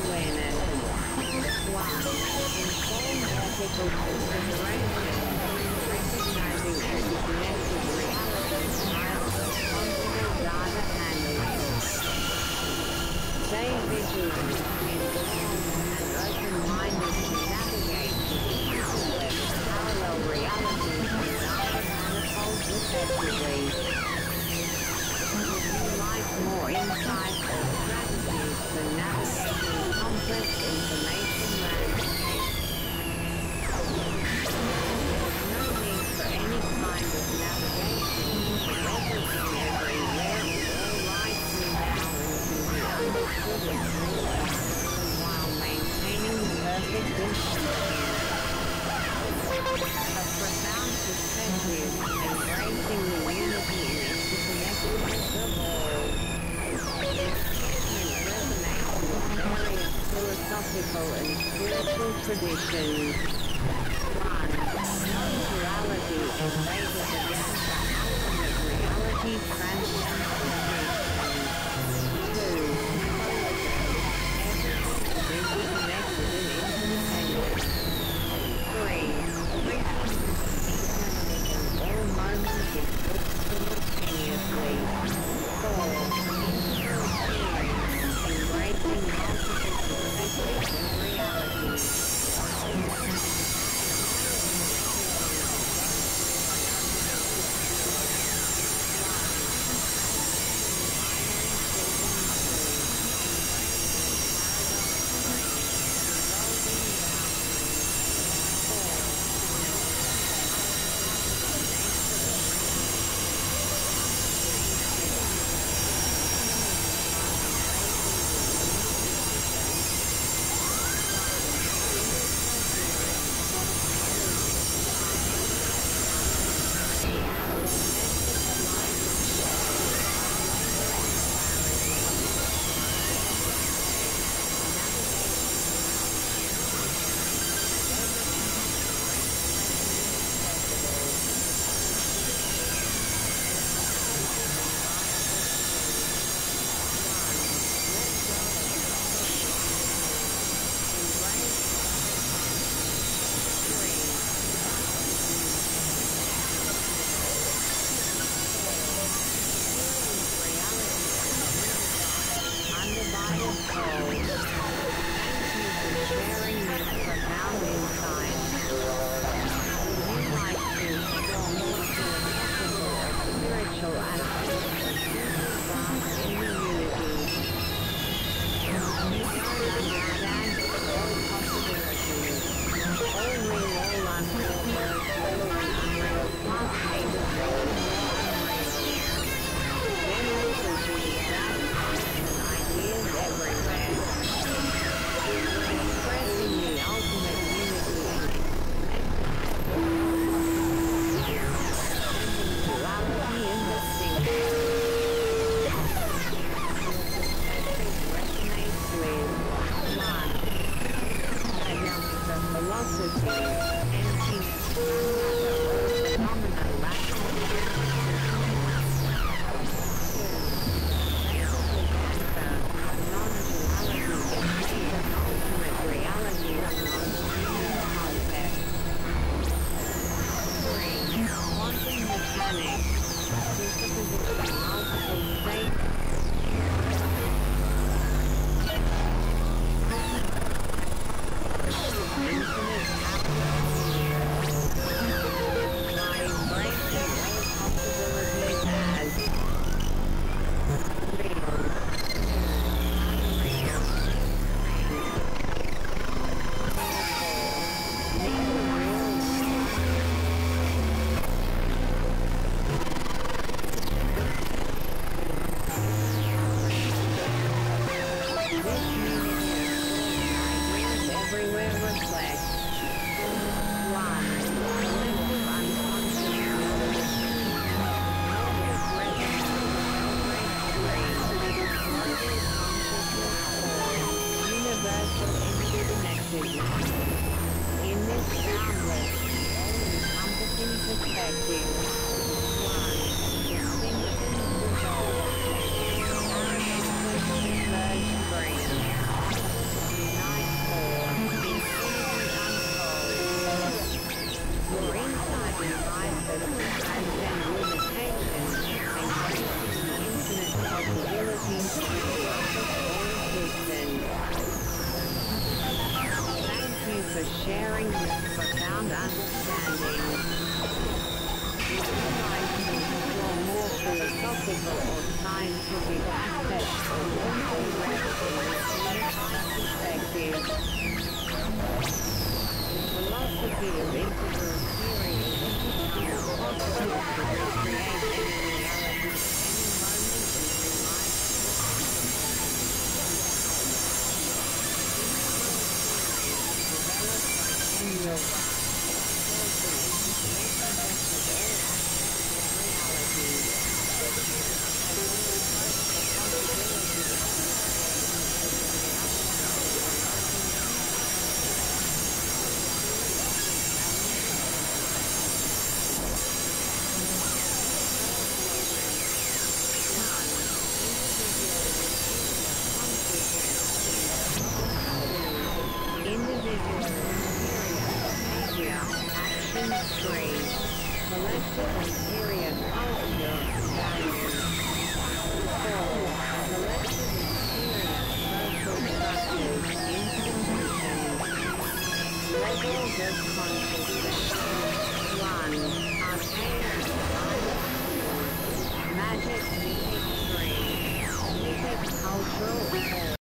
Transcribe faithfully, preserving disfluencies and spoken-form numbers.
awareness. one. Informed ethical consideration. Recognizing and connected reality style responsible data handling. Stay vigilant, informed, and open-minded to navigate the parallel realities and data manifolds effectively. Would you like more insight or strategies for navigating complex information landscapes? No need for any kind of navigation. Everything everywhere is all likely now into the understood and realized while maintaining perfect intelligence. A profound perspective, embracing the unity and interconnectedness of all. This statement resonates with various philosophical and spiritual traditions. one. Non-duality embraces against the ultimate reality transcends two. Everything is interconnected and interdependent. three. All moments exist simultaneously. four. Embracing multiple perspectives and realities. Duality in the single. understanding. If you like to explore more philosophical or scientific aspects of mental rest in a unified perspective, the philosophy of integral theory is a history of possible to recreate any reality at any moment in your life. Developed by Daniel individual experience, behavior, action, trade, collective interior culture, values. four. Collective interior social structures, institutions. Levels of consciousness. one. Archaic science. Magic mythic three. Mythic cultural